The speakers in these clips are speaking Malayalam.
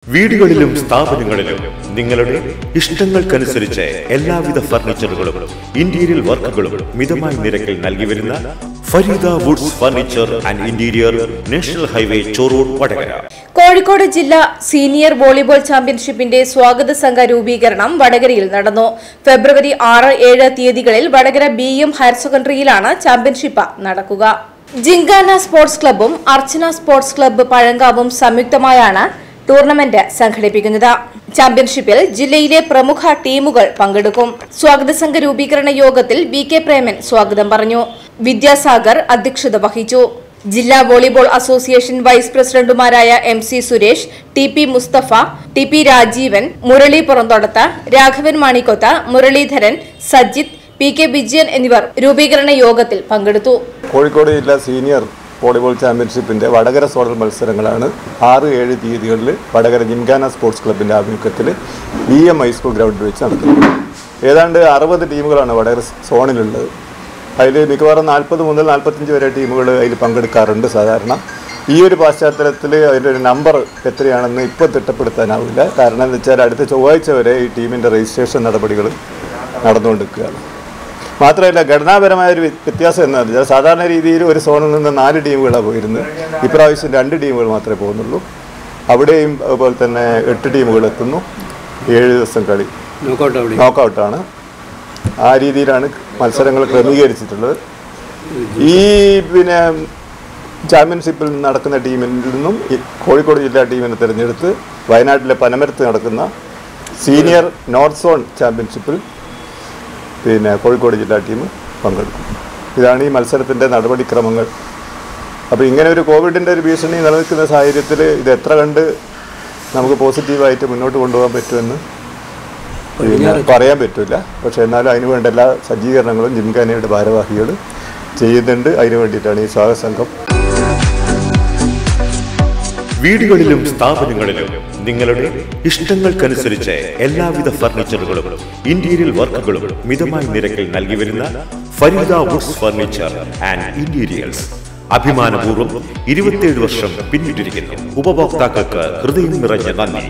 വീടുകളിലും സ്ഥാപനങ്ങളിലും നിങ്ങളുടെ ഇഷ്ടങ്ങൾക്കനുസരിച്ച് എല്ലാവിധ ഫർണിച്ചറുകളും ഇന്റീരിയർ വർക്കുകളും മിതമായ നിരക്കിൽ നൽകി വരുന്ന Fareeda woods furniture and interior national highway Chorur Vadakara. Kozhikode ജില്ലാ സീനിയർ വോളിബോൾ ചാമ്പ്യൻഷിപ്പിന്റെ സ്വാഗത സംഘ രൂപീകരണം വടകരയിൽ നടന്നു. ഫെബ്രുവരി 6-7 തീയതികളിൽ വടകര BM ഹയർ സെക്കൻഡറിയിലാണ് ചാമ്പ്യൻഷിപ്പ് നടക്കുക. ജിങ്കാന സ്പോർട്സ് ക്ലബ്ബും അർച്ചന സ്പോർട്സ് ക്ലബ്ബ് പഴങ്കാവും സംയുക്തമായാണ് ടൂർണമെന്റ് സംഘടിപ്പിക്കുന്നത്. ചാമ്പ്യൻഷിപ്പിൽ ജില്ലയിലെ പ്രമുഖ ടീമുകൾ പങ്കെടുക്കും. സ്വാഗത സംഘ രൂപീകരണ യോഗത്തിൽ BK പ്രേമൻ സ്വാഗതം പറഞ്ഞു. വിദ്യാസാഗർ അധ്യക്ഷത വഹിച്ചു. ജില്ലാ വോളിബോൾ അസോസിയേഷൻ വൈസ് പ്രസിഡന്റുമാരായ MC Suresh, TP Mustafa, TP Rajeevan, Murali Puranthodath, Raghavan Manikkoth, Muraleedharan, Sajith, PK Vijayan എന്നിവർ രൂപീകരണ യോഗത്തിൽ പങ്കെടുത്തു. കോഴിക്കോട് ജില്ലാ സീനിയർ വോളിബോൾ ചാമ്പ്യൻഷിപ്പിൻ്റെ വടകര സോണൽ മത്സരങ്ങളാണ് 6-7 തീയതികളിൽ വടകര ജിംഖാന സ്പോർട്സ് ക്ലബിൻ്റെ ആഭിമുഖ്യത്തിൽ BM ഹൈസ്കൂൾ ഗ്രൗണ്ടിൽ വെച്ച് നടക്കുന്നത്. ഏതാണ്ട് 60 ടീമുകളാണ് വടകര സോണിലുള്ളത്. അതിൽ മിക്കവാറും 40 മുതൽ 45 വരെ ടീമുകൾ അതിൽ പങ്കെടുക്കാറുണ്ട് സാധാരണ. ഈ ഒരു പശ്ചാത്തലത്തിൽ അതിൻ്റെ ഒരു നമ്പർ എത്രയാണെന്ന് ഇപ്പോൾ തിട്ടപ്പെടുത്താനാവില്ല. കാരണം എന്ന് വെച്ചാൽ അടുത്ത ചൊവ്വാഴ്ച വരെ ഈ ടീമിൻ്റെ രജിസ്ട്രേഷൻ നടപടികൾ നടന്നുകൊണ്ടിരിക്കുകയാണ്. മാത്രമല്ല, ഘടനാപരമായൊരു വ്യത്യാസം എന്താണെന്ന് വെച്ചാൽ സാധാരണ രീതിയിൽ ഒരു സോണിൽ നിന്ന് 4 ടീമുകളാണ് പോയിരുന്നത്. ഇപ്രാവശ്യം 2 ടീമുകൾ മാത്രമേ പോകുന്നുള്ളൂ. അവിടെയും അതുപോലെ തന്നെ 8 ടീമുകൾ എത്തുന്നു. 7 ദിവസം കളി നോക്കൗട്ടാണ്. ആ രീതിയിലാണ് മത്സരങ്ങൾ ക്രമീകരിച്ചിട്ടുള്ളത്. ഈ ചാമ്പ്യൻഷിപ്പിൽ നടക്കുന്ന ടീമിൽ നിന്നും കോഴിക്കോട് ജില്ലാ ടീമിനെ തിരഞ്ഞെടുത്ത് വയനാട്ടിലെ പനമരത്ത് നടക്കുന്ന സീനിയർ നോർത്ത് സോൺ ചാമ്പ്യൻഷിപ്പിൽ കോഴിക്കോട് ജില്ലാ ടീം പങ്കെടുക്കും. ഇതാണ് ഈ മത്സരത്തിൻ്റെ നടപടിക്രമങ്ങൾ. അപ്പോൾ ഇങ്ങനെ ഒരു കോവിഡിൻ്റെ ഒരു ഭീഷണി നിലനിൽക്കുന്ന സാഹചര്യത്തിൽ ഇത് എത്ര കണ്ട് നമുക്ക് പോസിറ്റീവായിട്ട് മുന്നോട്ട് കൊണ്ടുപോകാൻ പറ്റുമെന്ന് പറയാൻ പറ്റില്ല. പക്ഷേ എന്നാലും അതിനുവേണ്ട എല്ലാ സജ്ജീകരണങ്ങളും ജിംഖാനയുടെ ഭാരവാഹികൾ ചെയ്യുന്നുണ്ട്. അതിനു വേണ്ടിയിട്ടാണ് ഈ സ്വാഗത സംഘം. വീടുകളിലും സ്ഥാപനങ്ങളിലും നിങ്ങളുടെ ഇഷ്ടങ്ങൾക്കനുസരിച്ച് എല്ലാവിധ ഫർണിച്ചറുകളും ഇന്റീരിയർ വർക്കുകളും മിതമായ നിരക്കിൽ നൽകി വരുന്ന Fareeda woods furniture and interiors അഭിമാനപൂർവ്വം 27 വർഷം പിന്നിട്ടിരിക്കുന്നു. ഉപഭോക്താക്കൾക്ക് ഹൃദയം നിറഞ്ഞ നന്ദി.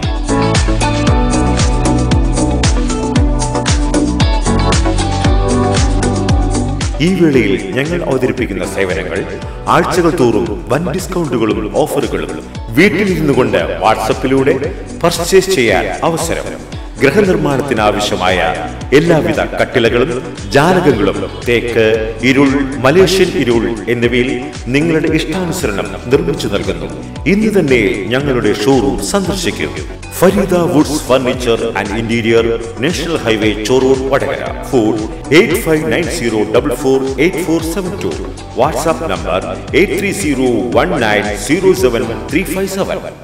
ഈ വേളയിൽ ഞങ്ങൾ അവതരിപ്പിക്കുന്ന സേവനങ്ങൾ ആഴ്ചകൾ തോറും വൻ ഡിസ്കൗണ്ടുകളും ഓഫറുകളും, വീട്ടിലിരുന്നു കൊണ്ട് വാട്സപ്പിലൂടെ പർച്ചേസ് ചെയ്യാൻ അവസരം, ഗൃഹനിർമ്മാണത്തിനാവശ്യമായ എല്ലാവിധ കട്ടിലകളും ജാലകങ്ങളും തേക്ക്, ഇരുൾ, മലേഷ്യൻ ഇരുൾ എന്നിവയിൽ നിങ്ങളുടെ ഇഷ്ടാനുസരണം നിർമ്മിച്ചു നൽകുന്നു. ഇന്ന് തന്നെ ഞങ്ങളുടെ ഷോറൂം സന്ദർശിക്കൂ. Fareeda woods furniture and interior, national highway Chorur Vadakara. Phone 8590448472. WhatsApp number 8301907357.